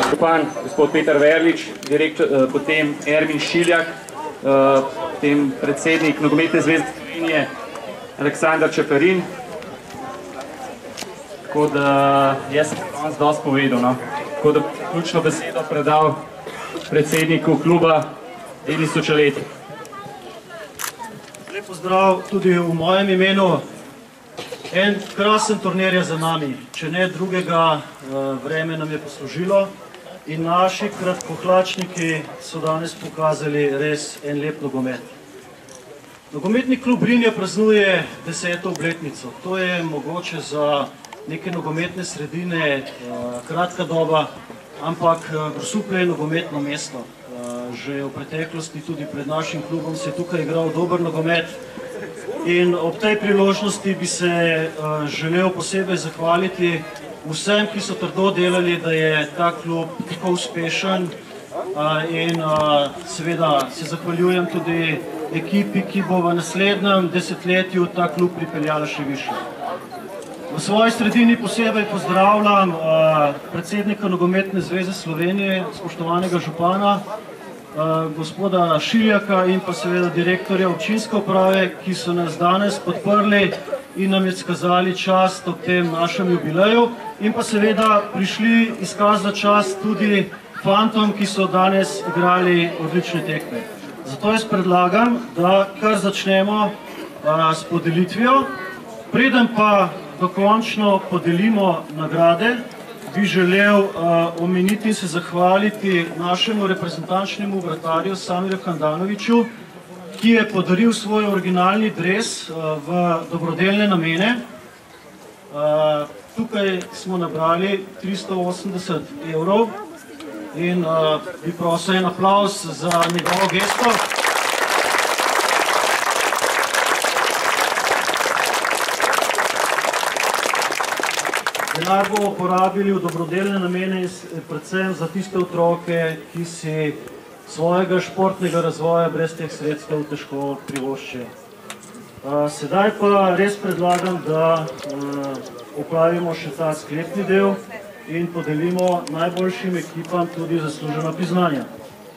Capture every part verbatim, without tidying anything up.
župan gospod Peter Verlič, direktor, potem Ermin Šiljak, potem predsednik Nogometne zveze Slovenije Aleksandar Čeferin. Tako da jaz sem danes dosti povedal, no. Tako da ključno besedo predal predsedniku kluba Denisu Čaletu. Lep pozdrav tudi v mojem imenu. En krasen turnir je za nami, če ne drugega, vreme nam je poslužilo in naši kratkohlačniki so danes pokazali res en lep nogomet. Nogometni klub Brinje praznuje deseto obletnico. To je mogoče za neke nogometne sredine kratka doba, ampak Grosuplje je nogometno mesto. Že v preteklosti tudi pred našim klubom se je tukaj igral dober nogomet. In ob tej priložnosti bi se želel posebej zahvaliti vsem, ki so trdo delali, da je ta klub tako uspešen in seveda se zahvaljujem tudi ekipi, ki bo v naslednjem desetletju ta klub pripeljala še više. V svoji sredini posebej pozdravljam predsednika Nogometne zveze Slovenije, spoštovanega župana, gospoda Šiljaka in pa seveda direktorja občinske uprave, ki so nas danes podprli in nam je skazali čast ob tem našem jubileju in pa seveda prišli izkazati čast tudi fantom, ki so danes igrali odlične tekme. Zato jaz predlagam, da kar začnemo s podelitvijo. Preden pa dokončno podelimo nagrade, bi želel omeniti in se zahvaliti našemu reprezentančnemu vratarju Samirju Handanoviću, ki je podaril svoj originalni dres v dobrodelne namene. Tukaj smo nabrali tristo osemdeset evrov in bi prosil en aplavz za njegovo gesto. Denar bomo porabili v dobrodelne namene, predvsem za tiste otroke, ki si svojega športnega razvoja brez teh sredstev težko privoščijo. Sedaj pa res predlagam, da opravimo še ta sklepni del in podelimo najboljšim ekipam tudi zaslužena priznanja.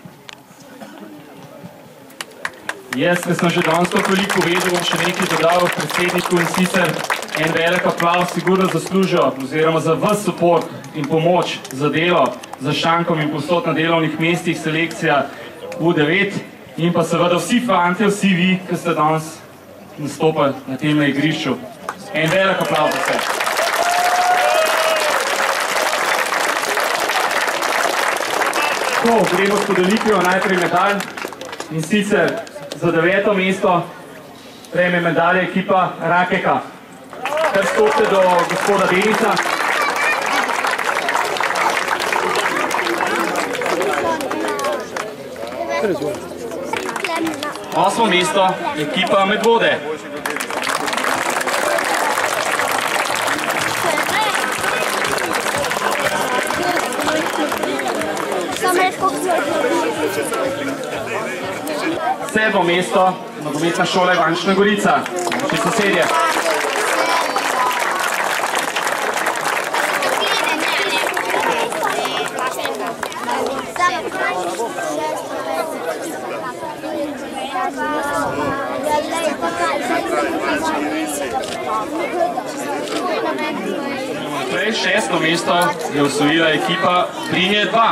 Jaz, ker sem že danes to toliko vedel, bom še nekaj dodal predsedniku in sicer en velik aplavz sigurno zaslužijo, oziroma za vas suport in pomoč za delo, za šankom in posod na delovnih mestih, selekcija U devet in pa seveda vsi fantje, vsi vi, ki ste danes nastopali na tem igrišču. En velik aplavz za vse. Tako, gremo s podelitvijo najprej medalj in sicer za deveto mesto prejme medalje ekipa Rakeka. Kar stopite do gospoda Denisa. Osmo mesto, ekipa Medvode. Sedmo mesto, nogometna šola Ivančna Gorica, naši sosedje. Prej šesto mesto je osvojila ekipa Brinje dva.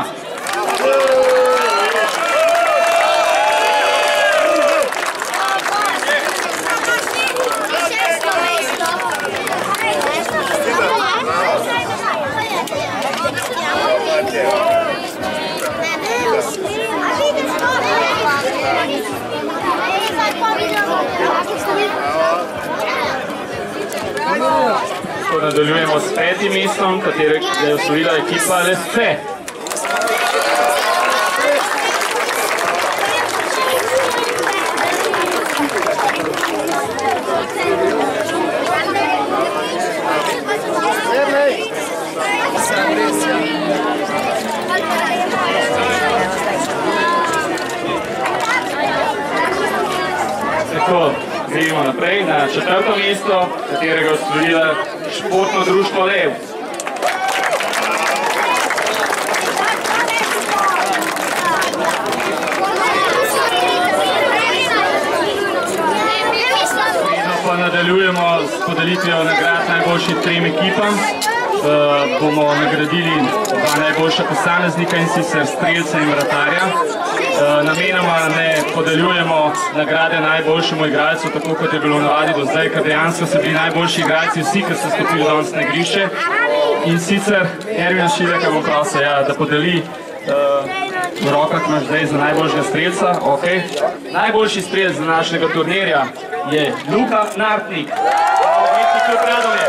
Nadaljujemo s petim mestom, katerega je osvojila ekipa Lesce. Tako, gremo naprej na četrto mesto, katerega osvojila Športno društvo Lev. Pa nadaljujemo s podelitvijo nagrad najboljšim trem ekipam. Uh, bomo nagradili dva najboljša posameznika, in sicer strelca in vratarja. Uh, namenoma ne podeljujemo nagrade najboljšemu igralcu, tako kot je bilo navadi do zdaj, ker dejansko so bili najboljši igralci vsi, ki so stopili danes na igrišče. In sicer Ervin Šileka bom prosil, ja, da podeli uh, v rokah imaš zdaj za najboljšega strelca. Okay. Najboljši strelc današnjega turnirja je Luka Nartnik. Nogometni klub Radomlje.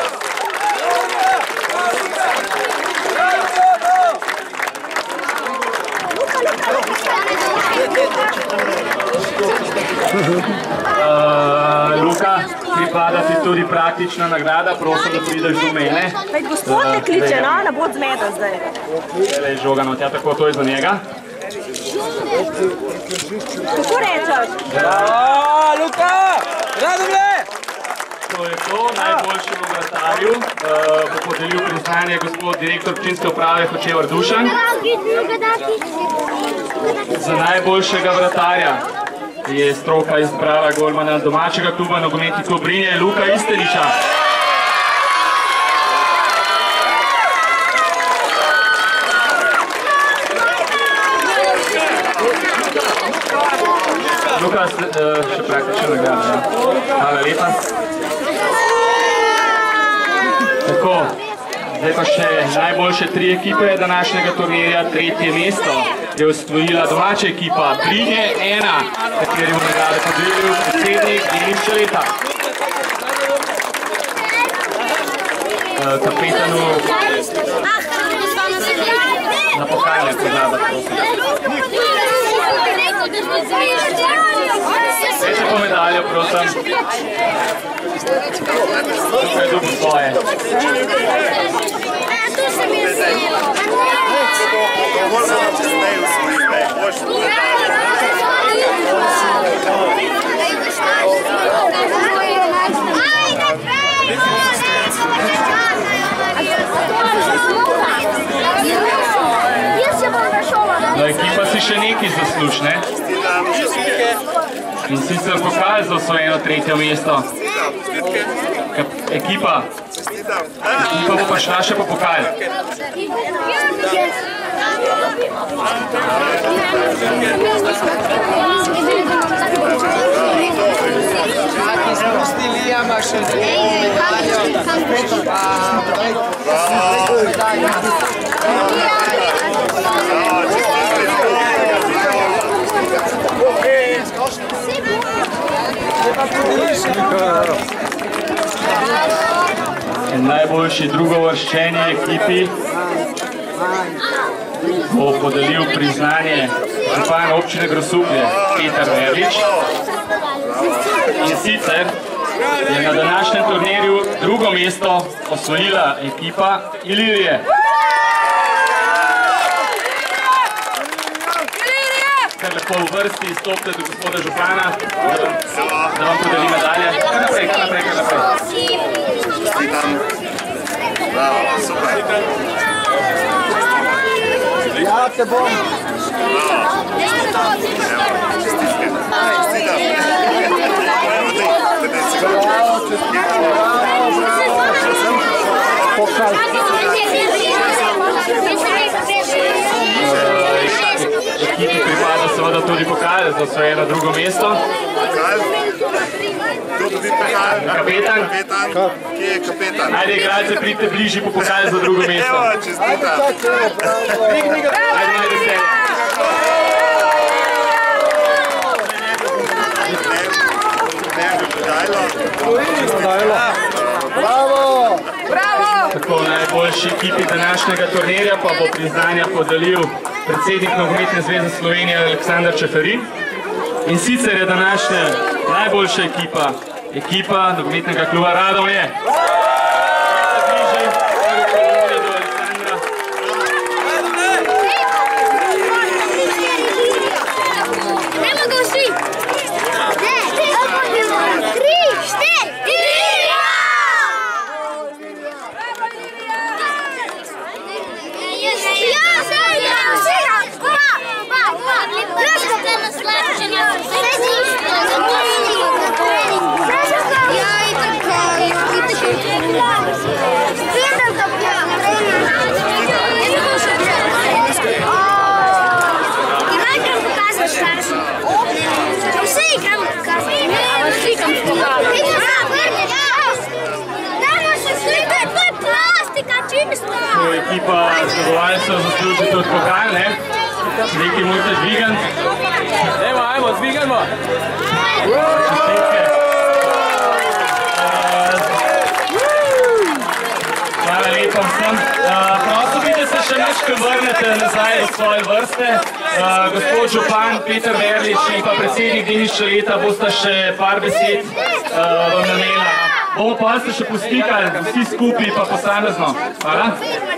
Uh, Luka, pripada ti tudi praktična nagrada, prosim, da prideš do mene. Gospod ne kliče, no, ne bo zmeda zdaj. Zdaj, žogano, tja tako, to je za njega. Kako rečeš? Bravo, Luka! Radomlje! To je to, najboljšemu vratarju uh, bo podelil priznanje gospod direktor občinske uprave Hočevar Dušan. Za najboljšega vratarja je stroka izbrala golmana domačega kluba nogometni klub Brinje, Luka Isteniča. Luka, še praktično nagrada. Hvala lepa. Tako, zdaj pa še najboljše tri ekipe današnjega turnirja. Tretje mesto je osvojila domača ekipa Brinje ena, kateri v nagrade podelil predsednik Denis Šaleta. Kapetanu na pokalne pozdrava, prosim. Veče po medaljo, prosim. Tukaj dubu svoje. No, ekipa si še nekaj zasluž, ne? In sicer pokal za osvojeno tretje mesto. Ekipa. Ekipa bo pa šla še po pokal. Najboljši drugovrščeni ekipi bo podelil priznanje župan občine Grosuplje Peter Verlič. In sicer je na današnjem turnirju drugo mesto osvojila ekipa Ilirije. Kar lepo v vrsti stopite do gospoda župana, da vam podeli medalje. Kar naprej, kar naprej, kar naprej. Bravo, super. Ja, te bom. Ekipi pripada seveda tudi pokal za osvojeno drugo mesto. Pokal? Kdo dobi pokal? Kapetan. Kapetan? Kje je kapetan? Ajde, igralce, pridite bližji po pokal za drugo mesto. Evo, čestita. Ajde, najde se. Bravo! Tako, najboljši ekipi današnjega turnirja pa bo priznanja podelil predsednik Nogometne zveze Slovenije Aleksandar Čeferin. In sicer je današnja najboljša ekipa, ekipa Nogometnega kluba Radomlje. Ja, ja, ja, ja, ja, ja, ja, ja, ja, ja, ja, ja, ko ekipa zmagovalcev zasluži tudi pokal, ne? Nekaj morate dvigati. Ajmo, ajmo, dvigajmo. Čestitke. Hvala lepa vsem. Prosim bi, da se še nekaj vrnete nazaj v svoje vrste. Gospod župan Peter Verlič in pa predsednik Denis Šaleta bosta še par besed vam namenila. Bomo pa se še postikali, vsi skupaj pa posamezno. Hvala.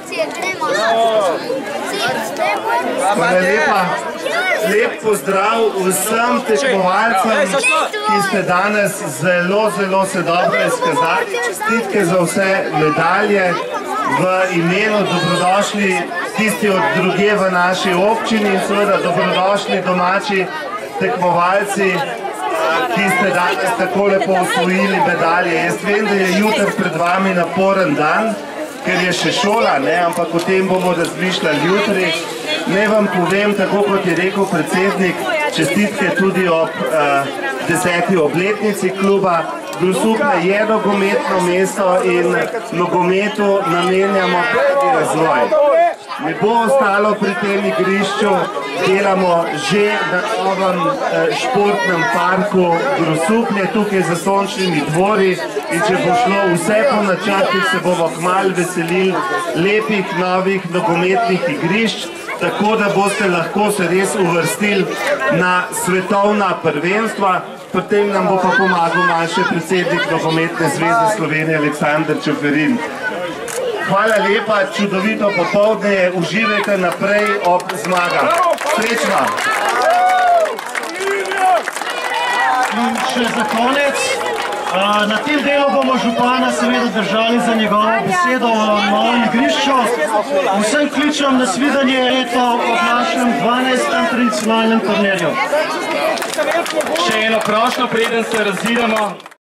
Hvala lepa. Lep pozdrav vsem tekmovalcem, ki ste danes zelo, zelo se dobro izkazali. Čestitke za vse medalje. V imenu dobrodošli tisti od druge v naši občini in seveda dobrodošli domači tekmovalci, ki ste danes tako lepo osvojili medalje. Jaz vem, da je jutri pred vami naporen dan, ker je še šola, ne? Ampak o tem bomo razmišljali jutri. Naj vam povem, tako kot je rekel predsednik, čestitke tudi ob uh, deseti obletnici kluba. Grosuplje je nogometno mesto in nogometu namenjamo prvi razvoj. Ne bo ostalo pri tem igrišču, delamo že na novem eh, športnem parku Grosuplje, tukaj za Sončnimi dvori, in če bo šlo vse po načrtih, se bomo kmalu veselili lepih novih nogometnih igrišč, tako da boste lahko se res uvrstili na svetovna prvenstva. Pri tem nam bo pa pomagal manjši predsednik Nogometne zveze Slovenije Aleksander Čeferin. Hvala lepa, čudovito popoldne, uživajte naprej ob zmagah. Srečno! In še za konec, na tem delu bomo župana seveda držali za njegovo besedo o novem igrišču. Vsem kličem na svidenje leto ob našem dvanajstem tradicionalnem turnirju. Še eno prošnjo, preden se razidemo.